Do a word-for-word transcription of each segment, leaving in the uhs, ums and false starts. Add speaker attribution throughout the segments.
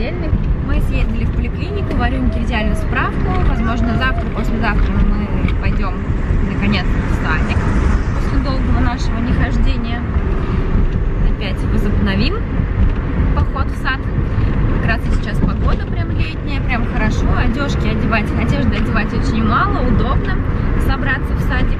Speaker 1: понедельник. Мы съездили в поликлинику, Варюньке взяли справку. Возможно, завтра, послезавтра мы пойдем наконец-то в садик. После долгого нашего нехождения опять возобновим поход в сад. Как раз и сейчас погода прям летняя, прям хорошо. Одежки одевать, одежды одевать очень мало, удобно собраться в садик.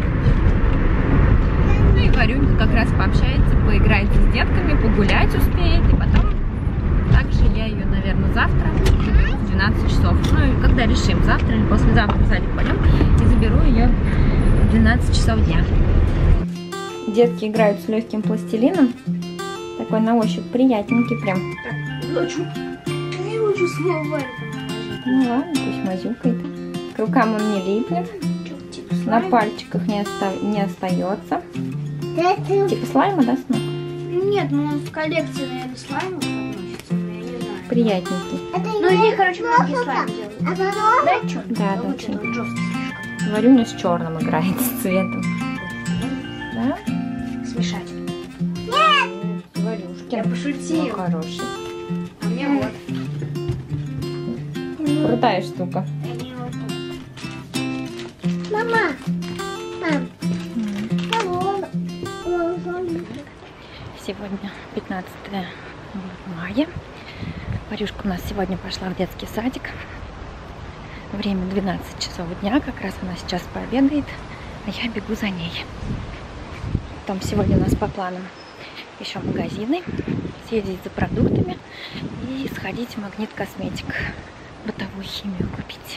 Speaker 1: Ну и Варюнька как раз пообщается, поиграется с детками, погулять успеет. И потом также я ее, наверное, завтра заберу в двенадцать часов. Ну и когда решим, завтра или послезавтра в садик пойдем, и заберу ее в двенадцать часов дня. Детки играют с легким пластилином. Такой на ощупь приятненький прям.
Speaker 2: Так, хочу. Я хочу снова Варьку наложить.
Speaker 1: Ну ладно, пусть мазюкает. К рукам он не липнет.
Speaker 2: Типа
Speaker 1: На пальчиках не, оста... не остается.
Speaker 2: Это...
Speaker 1: Типа слайма, да, Снук?
Speaker 2: Нет, ну он в коллекции, наверное, слаймов относится, но я не знаю.
Speaker 1: Приятненький.
Speaker 2: Ну и, короче, многие слайм делают. Да, что?
Speaker 1: Да,
Speaker 2: вот
Speaker 1: доченька.
Speaker 2: этот жесткий слишком.
Speaker 1: Варюня с черным играет, с цветом. Да?
Speaker 2: Смешать.
Speaker 1: Варюшкин.
Speaker 2: Я пошутила.
Speaker 1: Ну, хороший.
Speaker 2: А мне вот.
Speaker 1: Крутая штука.
Speaker 2: Они вот тут. Мама. Мам.
Speaker 1: Сегодня пятнадцатое мая. Варюшка у нас сегодня пошла в детский садик. Время двенадцать часов дня. Как раз она сейчас пообедает, а я бегу за ней. Потом сегодня у нас по планам еще магазины. Съездить за продуктами и сходить в Магнит Косметик. Бытовую химию купить.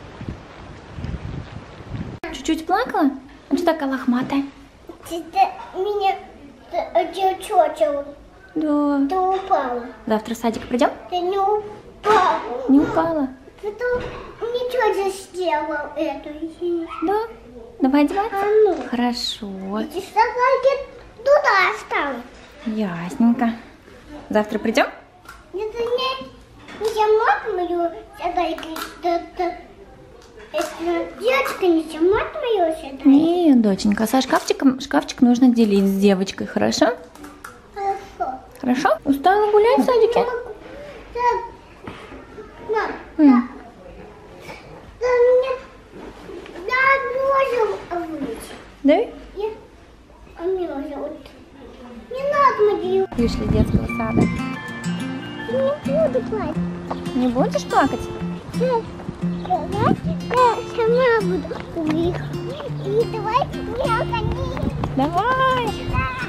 Speaker 1: Чуть-чуть плакала? А что такая лохматая?
Speaker 2: Меня чучел.
Speaker 1: Да.
Speaker 2: Ты упала.
Speaker 1: Завтра в садик придем?
Speaker 2: Ты не упала.
Speaker 1: Не упала.
Speaker 2: Ты тут ничего не сделал эту.
Speaker 1: Да? Давай одеваться?
Speaker 2: А ну.
Speaker 1: Хорошо.
Speaker 2: Эти собаки туда осталось.
Speaker 1: Ясненько. Завтра придем?
Speaker 2: Это не, не снимать мою собаку. Это девочка не снимать мою собаку.
Speaker 1: Нет, доченька, со шкафчиком шкафчик нужно делить с девочкой, хорошо?
Speaker 2: Хорошо.
Speaker 1: Хорошо? Устала гулять в садике?
Speaker 2: Мам,
Speaker 1: М.
Speaker 2: да мне да, можем выйти.
Speaker 1: Да?
Speaker 2: Я, а мне уже вот не надо мне.
Speaker 1: Вышли из детского сада.
Speaker 2: Не буду плакать.
Speaker 1: Не будешь плакать?
Speaker 2: Да, давай я сама буду уехать. И давай меня гони.
Speaker 1: Давай!
Speaker 2: Да.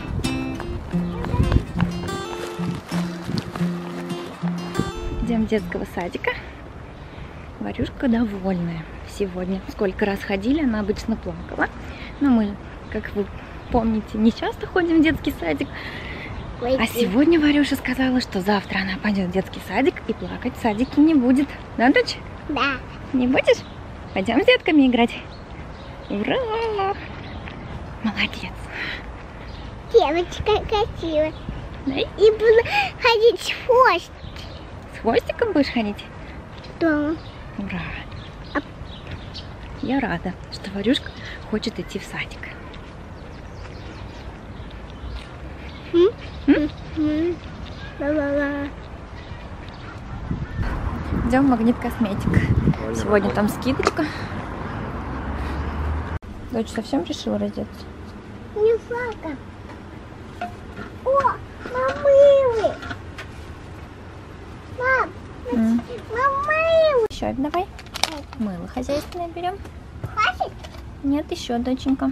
Speaker 1: Идем в детского садика. Варюшка довольная сегодня. Сколько раз ходили, она обычно плакала. Но мы, как вы помните, не часто ходим в детский садик. А сегодня Варюша сказала, что завтра она пойдет в детский садик и плакать в садике не будет. Да, дочь?
Speaker 2: Да.
Speaker 1: Не будешь? Пойдем с детками играть. Ура! Молодец.
Speaker 2: Девочка красивая.
Speaker 1: Да?
Speaker 2: И буду ходить с хвост.
Speaker 1: С хвостиком будешь ходить?
Speaker 2: Дома.
Speaker 1: Ура! Я рада, что Варюшка хочет идти в садик.
Speaker 2: М?
Speaker 1: М?
Speaker 2: М. Ла-ла-ла.
Speaker 1: Идем в Магнит Косметик. Сегодня там скидочка. Дочь совсем решила раздеться?
Speaker 2: Не флага. О, мамылы. Мам,
Speaker 1: М.
Speaker 2: мамылы.
Speaker 1: Еще один давай. Мыло хозяйственное берем.
Speaker 2: Хватит?
Speaker 1: Нет, еще, доченька.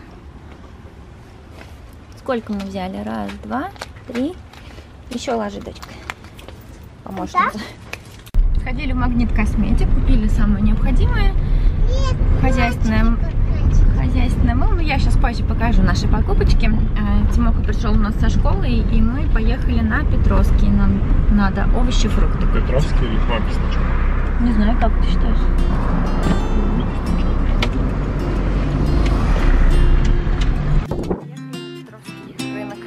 Speaker 1: Сколько мы взяли? Раз, два, три. Еще ложи, дочка. Помощница. Сходили в Магнит Косметик, купили самое необходимое.
Speaker 2: Нет.
Speaker 1: Хозяйственное, хозяйственное мыло. Ну, я сейчас позже покажу наши покупочки. Тимоха пришел у нас со школы, и мы поехали на Петровский. Нам надо овощи, фрукты купить.
Speaker 3: Петровский или Хмаки сначала?
Speaker 1: Не знаю, как ты считаешь? Петровский рынок.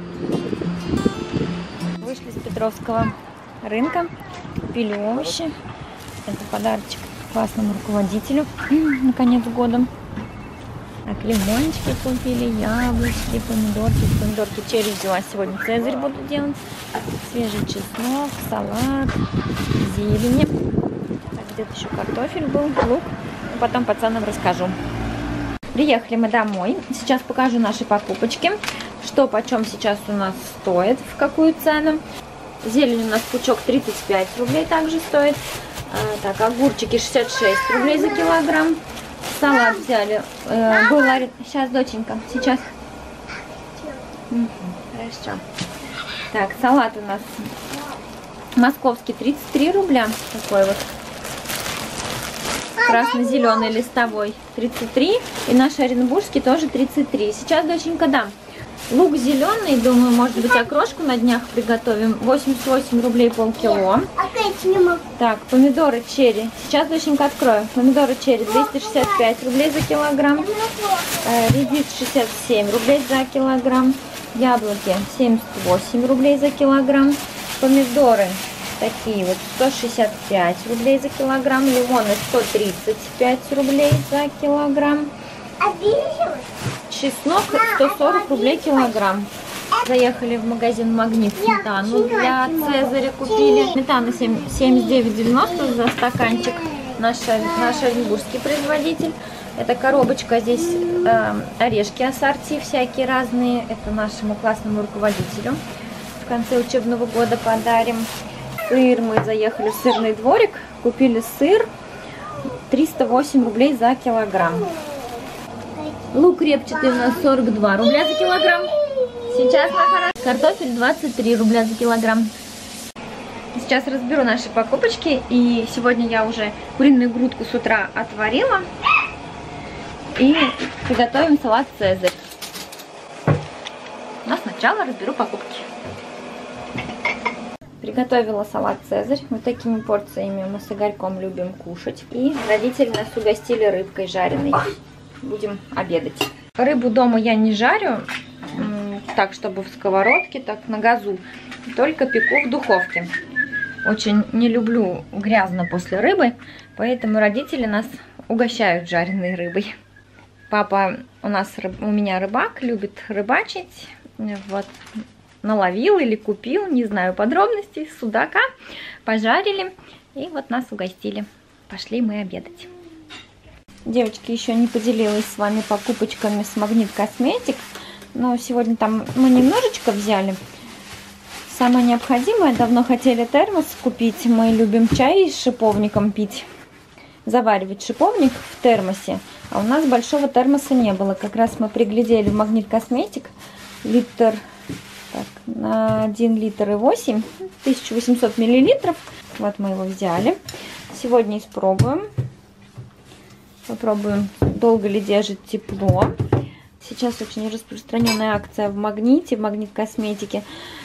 Speaker 1: Вышли с Петровского рынка, купили овощи. Это подарочек классному руководителю на конец года. Так, лимончики купили, яблочки, помидорки. Помидорки черри взяла сегодня. Цезарь буду делать. Свежий чеснок, салат, зелень. Так, где-то еще картофель был, лук. Потом пацанам расскажу. Приехали мы домой. Сейчас покажу наши покупочки. Что почем сейчас у нас стоит, в какую цену. Зелень у нас пучок тридцать пять рублей также стоит. А, так, огурчики шестьдесят шесть рублей за килограмм. Салат взяли. Э, был... Сейчас, доченька, сейчас. Угу, хорошо. Так, салат у нас московский тридцать три рубля. Такой вот. Красно-зеленый листовой тридцать три. И наш оренбургский тоже тридцать три. Сейчас, доченька, дам. Лук зеленый, думаю, может быть, окрошку на днях приготовим. восемьдесят восемь рублей полкило. Так, помидоры черри. Сейчас, доченька, открою. Помидоры черри двести шестьдесят пять рублей за килограмм. Э, редис шестьдесят семь рублей за килограмм. Яблоки семьдесят восемь рублей за килограмм. Помидоры такие вот сто шестьдесят пять рублей за килограмм. Лимоны сто тридцать пять рублей за килограмм. Чеснок сто сорок рублей килограмм. Заехали в магазин Магнит, сметану для Цезаря купили. Сметана семьдесят девять девяносто за стаканчик. Наш, наш оренбургский производитель. Это коробочка, здесь э, орешки ассорти всякие разные. Это нашему классному руководителю. В конце учебного года подарим. Сыр, мы заехали в сырный дворик. Купили сыр триста восемь рублей за килограмм. Лук репчатый у нас сорок два рубля за килограмм. Сейчас на картофель двадцать три рубля за килограмм. Сейчас разберу наши покупочки. И сегодня я уже куриную грудку с утра отварила. И приготовим салат Цезарь. Но сначала разберу покупки. Приготовила салат Цезарь. Вот такими порциями мы с Игорьком любим кушать. И родители нас угостили рыбкой жареной. Будем обедать. Рыбу дома я не жарю, так, чтобы в сковородке, так на газу. Только пеку в духовке. Очень не люблю грязно после рыбы, поэтому родители нас угощают жареной рыбой. Папа у нас, у меня рыбак, любит рыбачить. Вот, наловил или купил, не знаю подробностей, судака. Пожарили и вот нас угостили. Пошли мы обедать. Девочки, еще не поделилась с вами покупочками с Магнит Косметик. Но сегодня там мы немножечко взяли. Самое необходимое, давно хотели термос купить. Мы любим чай с шиповником пить. Заваривать шиповник в термосе. А у нас большого термоса не было. Как раз мы приглядели в Магнит Косметик. Литр, так, на один литр и восемь. тысяча восемьсот миллилитров. Вот мы его взяли. Сегодня испробуем. Попробуем, долго ли держит тепло. Сейчас очень распространенная акция в Магните, в Магнит Косметике.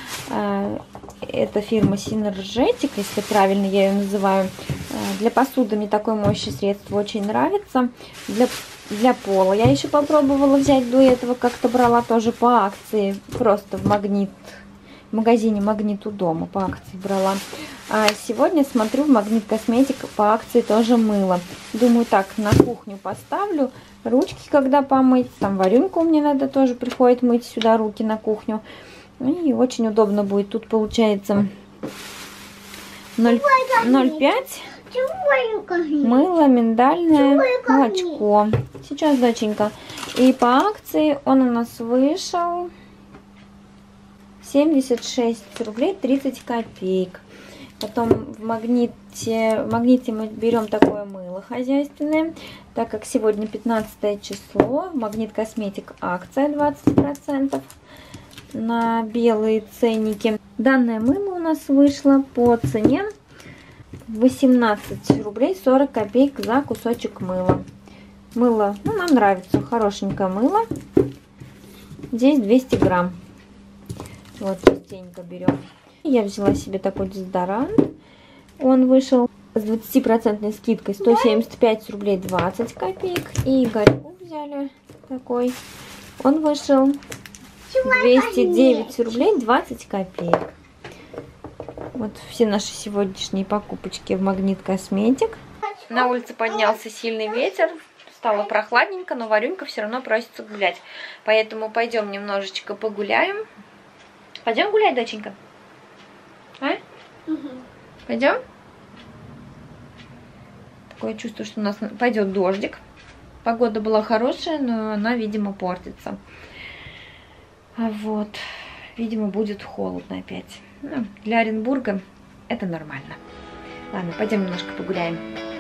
Speaker 1: Это фирма Synergetic, если правильно я ее называю. Для посуды мне такое моющее средство очень нравится. Для, для пола я еще попробовала взять до этого. Как-то брала тоже по акции. Просто в Магнит. В магазине Магнит у дома по акции брала. А сегодня смотрю в Магнит Косметик по акции тоже мыло. Думаю, так, на кухню поставлю. Ручки когда помыть. Там варенку мне надо тоже приходит мыть сюда руки на кухню. И очень удобно будет. Тут получается ноль целых пять мыло, миндальное, молочко. Сейчас, доченька. И по акции он у нас вышел семьдесят шесть рублей тридцать копеек. Потом в магните, в магните мы берем такое мыло хозяйственное. Так как сегодня пятнадцатое число, Магнит Косметик акция двадцать процентов на белые ценники. Данное мыло у нас вышло по цене восемнадцать рублей сорок копеек за кусочек мыла. Мыло, ну, нам нравится, хорошенькое мыло. Здесь двести грамм. Вот, частенько берем. Я взяла себе такой дезодорант. Он вышел с двадцатипроцентной скидкой сто семьдесят пять рублей двадцать копеек. И Игорьку взяли такой. Он вышел двести девять рублей двадцать копеек. Вот все наши сегодняшние покупочки в Магнит Косметик. На улице поднялся сильный ветер. стало прохладненько, но Варюнька все равно просится гулять. Поэтому пойдем немножечко погуляем. Пойдем гулять, доченька? А?
Speaker 2: Угу.
Speaker 1: Пойдем? Такое чувство, что у нас пойдет дождик. Погода была хорошая, но она, видимо, портится. Вот. Видимо, будет холодно опять. Ну, для Оренбурга это нормально. Ладно, пойдем немножко погуляем.